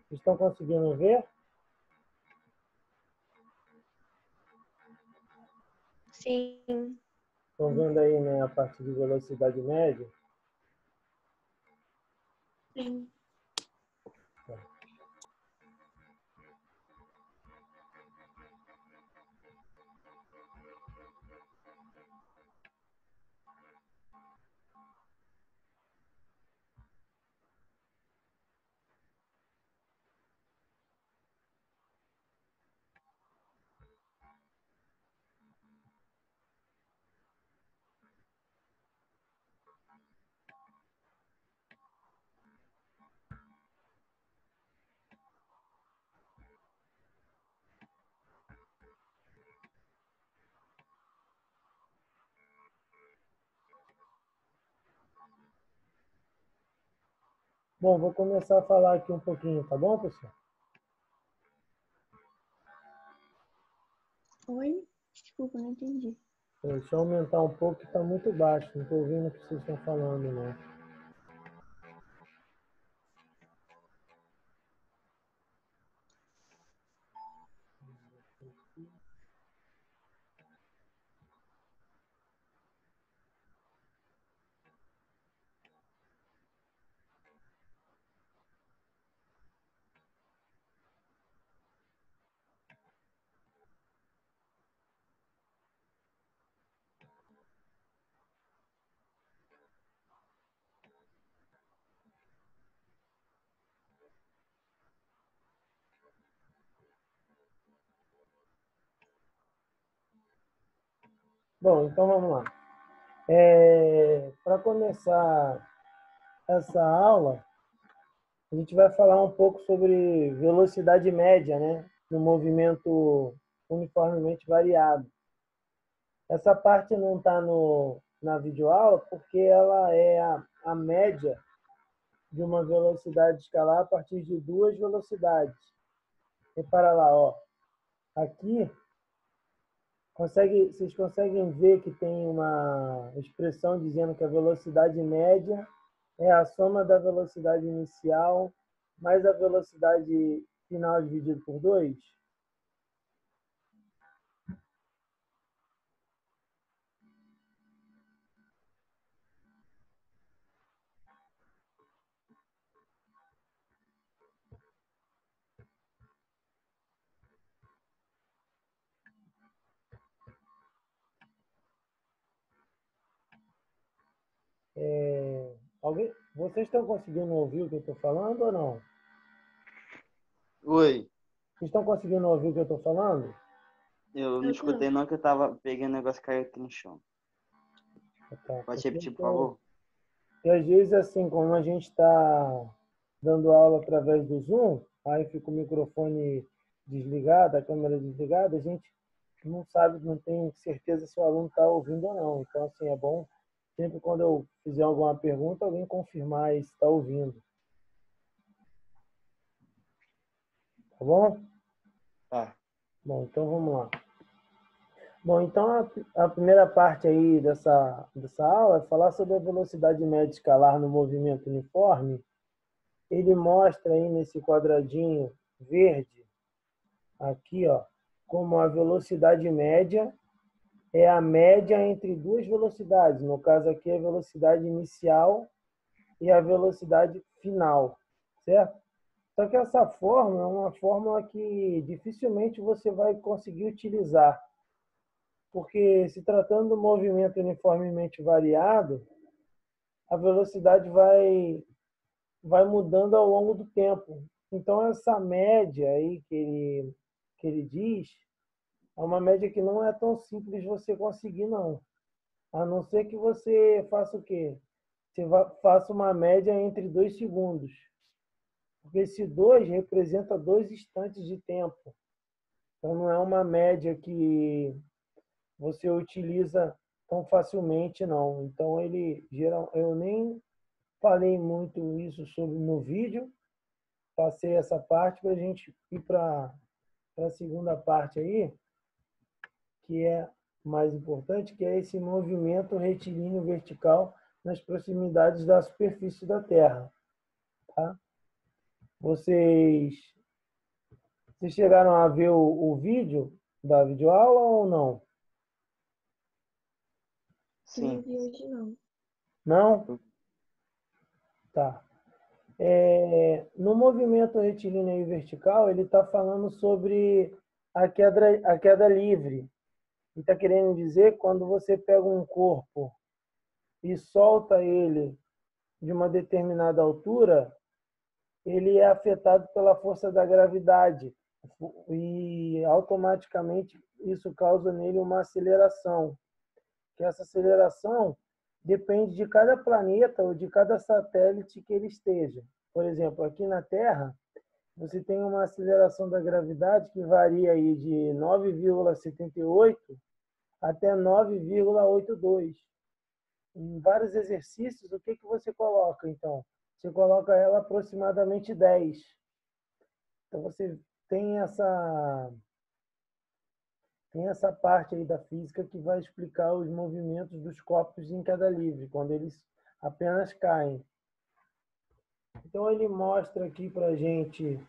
Estão conseguindo ver? Sim. Estão vendo aí, né, a parte de velocidade média? Sim. Bom, vou começar a falar aqui um pouquinho, tá bom, pessoal? Oi? Desculpa, não entendi. Deixa eu aumentar um pouco, que está muito baixo. Não estou ouvindo o que vocês estão falando, né? Bom, então vamos lá. Para começar essa aula, a gente vai falar um pouco sobre velocidade média, né? No movimento uniformemente variado. Essa parte não está na videoaula porque ela é a média de uma velocidade escalar a partir de duas velocidades. Repara lá, ó. Aqui, vocês conseguem ver que tem uma expressão dizendo que a velocidade média é a soma da velocidade inicial mais a velocidade final dividido por 2? Vocês estão conseguindo ouvir o que eu estou falando ou não? Oi, Vocês estão conseguindo ouvir o que eu estou falando? eu não Eu tô. escutei não que eu tava pegando o negócio e caiu aqui no chão. Tá, Pode porque repetir, por favor? e às vezes, assim, como a gente está dando aula através do Zoom, aí fica o microfone desligado, a câmera desligada, a gente não sabe, não tem certeza se o aluno está ouvindo ou não. Então, assim, é bom sempre quando eu fizer alguma pergunta, alguém confirmar se está ouvindo. Tá bom? Tá. Bom, então vamos lá. Bom, então a primeira parte aí dessa aula é falar sobre a velocidade média escalar no movimento uniforme. Ele mostra aí nesse quadradinho verde, aqui, ó, como a velocidade média é a média entre duas velocidades. No caso aqui, a velocidade inicial e a velocidade final, certo? Só que essa fórmula é uma fórmula que dificilmente você vai conseguir utilizar, porque se tratando do movimento uniformemente variado, a velocidade vai mudando ao longo do tempo. Então, essa média aí que ele diz é uma média que não é tão simples você conseguir, não. A não ser que você faça o quê? Você faça uma média entre 2 segundos. Porque esse 2 representa 2 instantes de tempo. Então, não é uma média que você utiliza tão facilmente, não. Então, eu nem falei muito isso sobre no vídeo, passei essa parte para a gente ir para a segunda parte aí, que é mais importante, que é esse movimento retilíneo vertical nas proximidades da superfície da Terra. Tá? Vocês, vocês chegaram a ver o vídeo da videoaula ou não? Não Sim. vi hoje, não. Não? Tá. No movimento retilíneo e vertical, ele está falando sobre a queda livre. E está querendo dizer que quando você pega um corpo e solta ele de uma determinada altura, ele é afetado pela força da gravidade e automaticamente isso causa nele uma aceleração. Que essa aceleração depende de cada planeta ou de cada satélite que ele esteja. Por exemplo, aqui na Terra, você tem uma aceleração da gravidade que varia aí de 9,78 até 9,82. Em vários exercícios, o que você coloca, então? Você coloca ela aproximadamente 10. Então, você tem essa parte aí da física que vai explicar os movimentos dos corpos em queda livre, quando eles apenas caem. Então, ele mostra aqui para a gente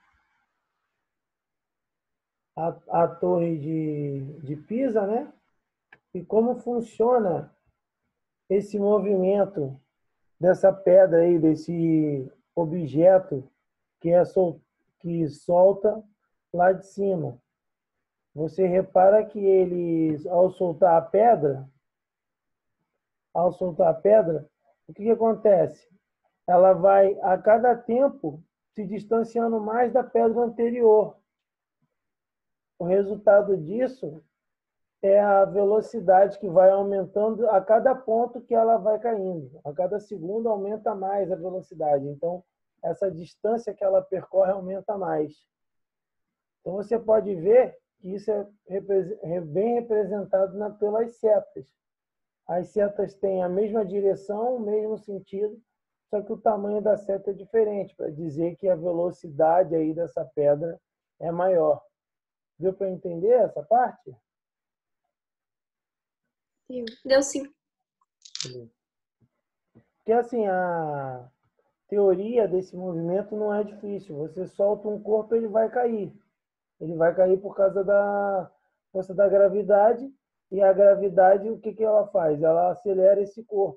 a torre de Pisa, né? E como funciona esse movimento dessa pedra aí, desse objeto que que solta lá de cima. Você repara que ele, ao soltar a pedra, o que acontece? Ela vai, a cada tempo, se distanciando mais da pedra anterior. O resultado disso é a velocidade que vai aumentando a cada ponto que ela vai caindo. A cada segundo aumenta mais a velocidade. Então, essa distância que ela percorre aumenta mais. Então, você pode ver que isso é bem representado pelas setas. As setas têm a mesma direção, o mesmo sentido, só que o tamanho da seta é diferente, para dizer que a velocidade aí dessa pedra é maior. Deu para entender essa parte? Deu sim. Porque assim, a teoria desse movimento não é difícil. Você solta um corpo, ele vai cair. Ele vai cair por causa da força da gravidade. E a gravidade, o que ela faz? Ela acelera esse corpo.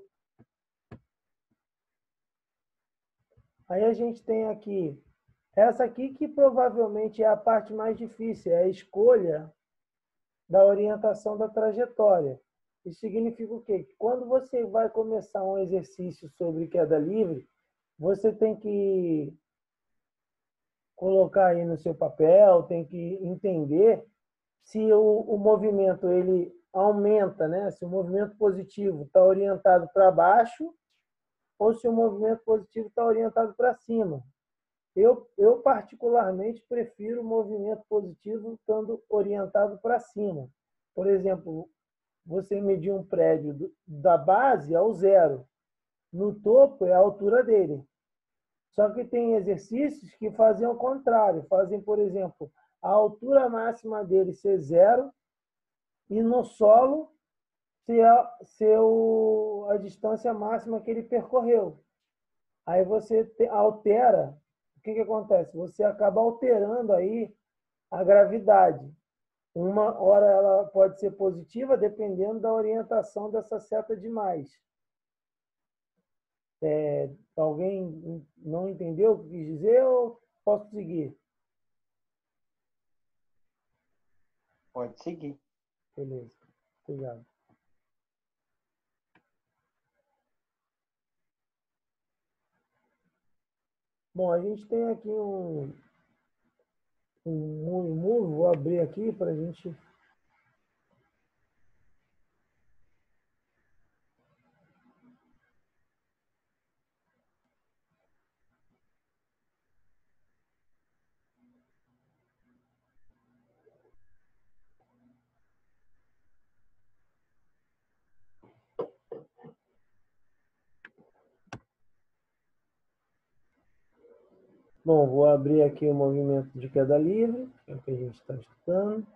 Aí a gente tem aqui, essa aqui que provavelmente é a parte mais difícil, é a escolha da orientação da trajetória. Isso significa o quê? Que quando você vai começar um exercício sobre queda livre, você tem que colocar aí no seu papel, tem que entender se o movimento ele aumenta, né? Se o movimento positivo está orientado para baixo ou se o movimento positivo está orientado para cima. Eu particularmente prefiro o movimento positivo estando orientado para cima. Por exemplo, você medir um prédio da base ao zero. No topo é a altura dele. Só que tem exercícios que fazem o contrário. Fazem, por exemplo, a altura máxima dele ser zero e no solo ser a distância máxima que ele percorreu. Aí você altera. O que acontece? Você acaba alterando aí a gravidade. Uma hora ela pode ser positiva, dependendo da orientação dessa seta de mais. Alguém não entendeu o que quis dizer ou posso seguir? Pode seguir. Beleza. Obrigado. Bom, a gente tem aqui um move, vou abrir aqui para a gente. Bom, vou abrir aqui o movimento de queda livre, que é o que a gente está estudando.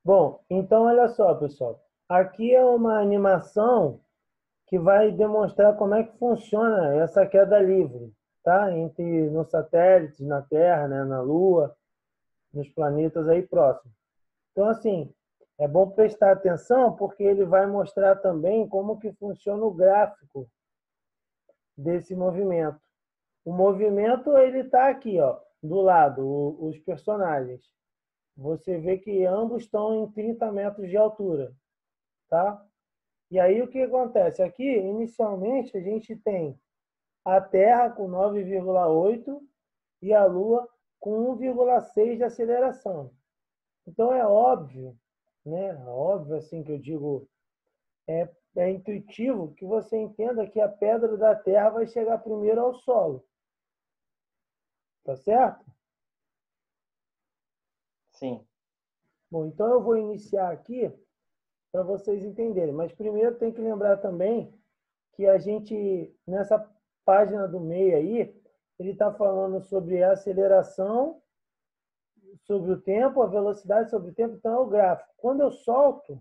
Bom, então olha só, pessoal. Aqui é uma animação que vai demonstrar como é que funciona essa queda livre, tá? Nos satélites, na Terra, né? Na Lua, nos planetas aí próximos. Então, assim, é bom prestar atenção porque ele vai mostrar também como que funciona o gráfico desse movimento. O movimento, ele está aqui, ó, do lado, os personagens. Você vê que ambos estão em 30 metros de altura, tá? E aí o que acontece? Aqui, inicialmente, a gente tem a Terra com 9,8 e a Lua com 1,6 de aceleração. Então é óbvio, né? Óbvio assim que eu digo, é intuitivo que você entenda que a pedra da Terra vai chegar primeiro ao solo. Tá certo? Sim. Bom, então eu vou iniciar aqui para vocês entenderem. Mas primeiro tem que lembrar também que a gente, nessa página do meio aí, ele está falando sobre a aceleração, sobre o tempo, a velocidade sobre o tempo, então é o gráfico. Quando eu solto,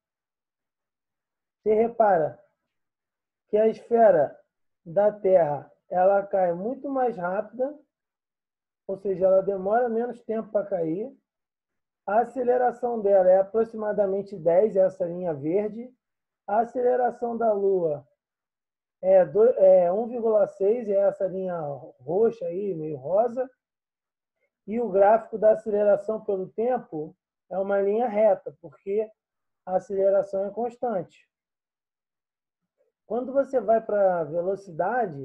você repara que a esfera da Terra ela cai muito mais rápida, ou seja, ela demora menos tempo para cair. A aceleração dela é aproximadamente 10, essa linha verde. A aceleração da Lua é 1,6, é essa linha roxa aí, meio rosa. E o gráfico da aceleração pelo tempo é uma linha reta, porque a aceleração é constante. Quando você vai para a velocidade,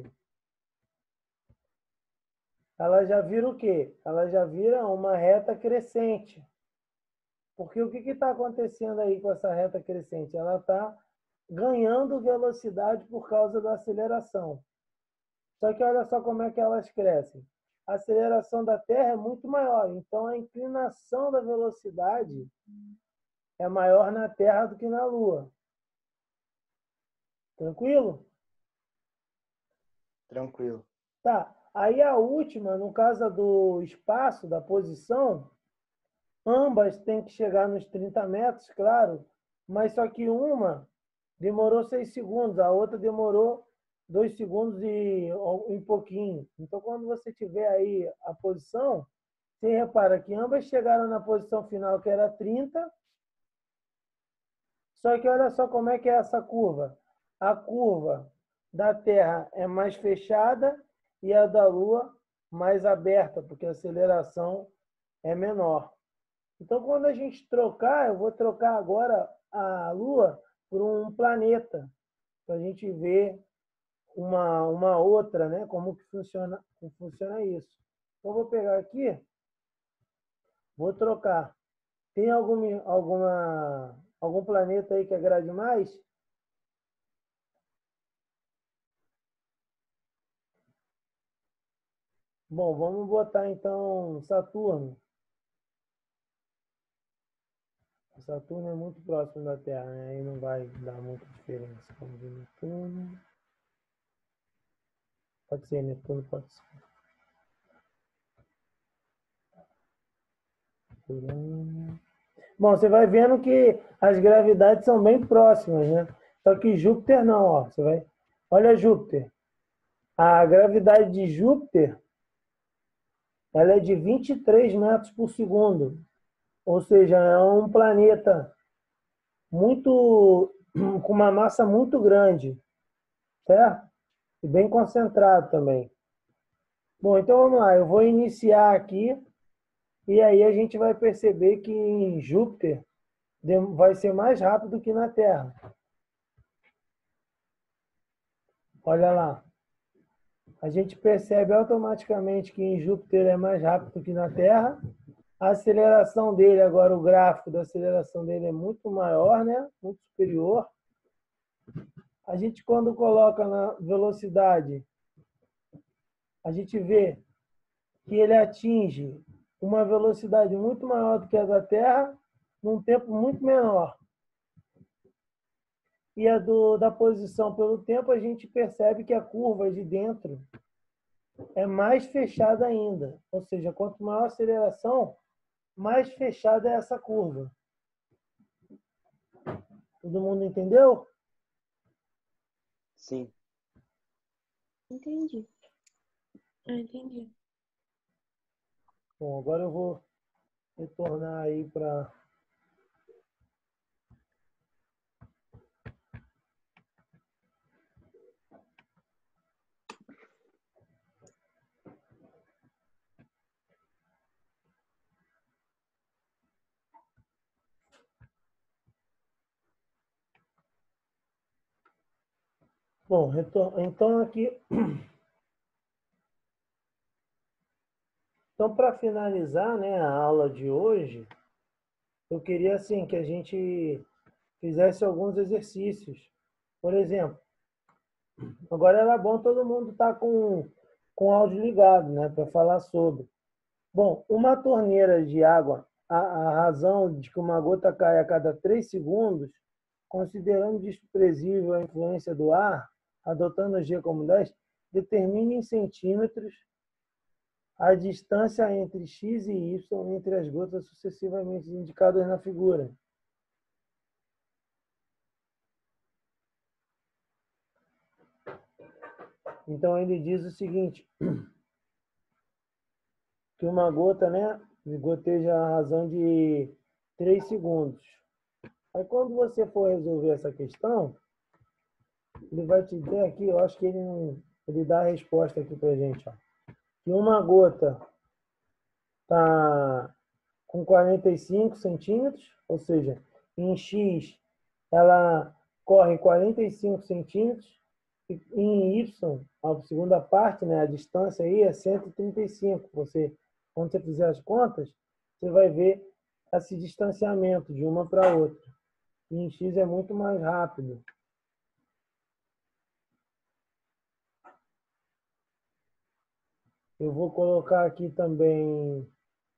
ela já vira o quê? Ela já vira uma reta crescente. Porque o que está acontecendo aí com essa reta crescente? Ela está ganhando velocidade por causa da aceleração. Só que olha só como é que elas crescem. A aceleração da Terra é muito maior, então a inclinação da velocidade é maior na Terra do que na Lua. Tranquilo? Tranquilo. Tá. Aí a última, no caso do espaço, da posição, ambas têm que chegar nos 30 metros, claro, mas só que uma demorou 6 segundos, a outra demorou 2 segundos e um pouquinho. Então, quando você tiver aí a posição, você repara que ambas chegaram na posição final, que era 30, só que olha só como é que é essa curva. A curva da Terra é mais fechada e a da Lua mais aberta, porque a aceleração é menor. Então, quando a gente trocar, eu vou trocar agora a Lua por um planeta, para a gente ver uma outra, né? Como funciona isso. Então, eu vou pegar aqui, vou trocar. Tem algum planeta aí que agrade mais? Bom, vamos botar então Saturno. Saturno é muito próximo da Terra, né? Aí não vai dar muita diferença. Vamos ver Netuno. Pode ser, Netuno pode ser. Urano. Bom, você vai vendo que as gravidades são bem próximas, né? Só que Júpiter não, ó. Você vai... Olha Júpiter. A gravidade de Júpiter, ela é de 23 metros por segundo. Ou seja, é um planeta muito com uma massa muito grande, certo? E bem concentrado também. Bom, então vamos lá. Eu vou iniciar aqui e aí a gente vai perceber que em Júpiter vai ser mais rápido que na Terra. Olha lá. A gente percebe automaticamente que em Júpiter é mais rápido que na Terra. A aceleração dele, agora o gráfico da aceleração dele é muito maior, né? Muito superior. A gente, quando coloca na velocidade, a gente vê que ele atinge uma velocidade muito maior do que a da Terra, num tempo muito menor. E a da posição pelo tempo, a gente percebe que a curva de dentro é mais fechada ainda. Ou seja, quanto maior a aceleração, mais fechada é essa curva. Todo mundo entendeu? Sim. Entendi. Entendi. Bom, agora eu vou retornar aí para... Bom, então aqui... Então, para finalizar, né, a aula de hoje, eu queria assim que a gente fizesse alguns exercícios. Por exemplo, agora era bom todo mundo estar com o áudio ligado, né, para falar sobre. Bom, uma torneira de água, a razão de que uma gota cai a cada 3 segundos, considerando desprezível a influência do ar, adotando o G como 10, determine em centímetros a distância entre x e y entre as gotas sucessivamente indicadas na figura. Então, ele diz o seguinte, que uma gota, né, goteja a razão de 3 segundos. Aí, quando você for resolver essa questão, ele vai te dizer aqui, eu acho que ele dá a resposta aqui para a gente, ó, que uma gota está com 45 centímetros, ou seja, em X ela corre 45 centímetros, e em Y, a segunda parte, né, a distância aí é 135. Quando você fizer as contas, você vai ver esse distanciamento de uma para outra. E em X é muito mais rápido. Eu vou colocar aqui também...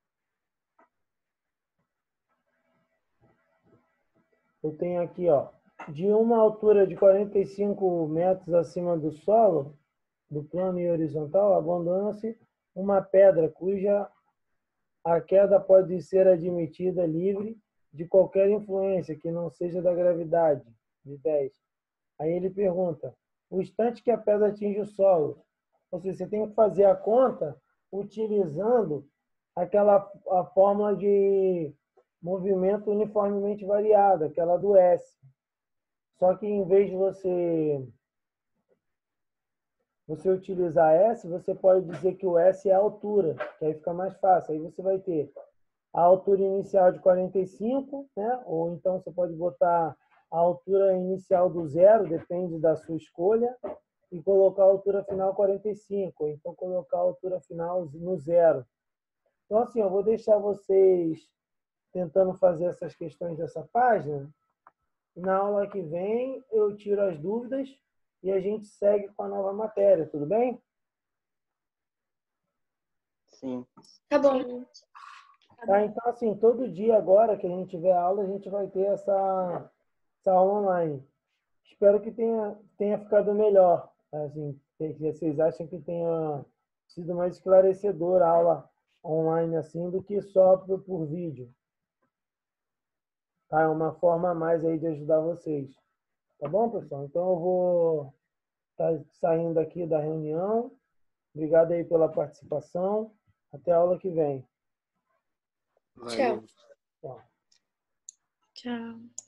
Eu tenho aqui, ó, de uma altura de 45 metros acima do solo, do plano e horizontal, abandona-se uma pedra cuja a queda pode ser admitida livre de qualquer influência que não seja da gravidade, de 10. Aí ele pergunta, o instante que a pedra atinge o solo, ou seja, você tem que fazer a conta utilizando a fórmula de movimento uniformemente variado, aquela do S. Só que em vez de você utilizar S, você pode dizer que o S é a altura, que aí fica mais fácil. Aí você vai ter a altura inicial de 45, né? Ou então você pode botar a altura inicial do zero, depende da sua escolha, e colocar a altura final 45, ou então colocar a altura final no zero. Então, assim, eu vou deixar vocês tentando fazer essas questões dessa página. Na aula que vem, eu tiro as dúvidas e a gente segue com a nova matéria, tudo bem? Sim. Tá bom. Sim. Tá, então, assim, todo dia agora que a gente tiver aula, a gente vai ter essa aula online. Espero que tenha ficado melhor. Assim, que vocês acham que tenha sido mais esclarecedora a aula online assim do que só por vídeo. Tá? É uma forma a mais aí de ajudar vocês. Tá bom, pessoal? Então eu vou estar saindo aqui da reunião. Obrigado aí pela participação. Até a aula que vem. Tchau. Valeu. Tchau. Tchau.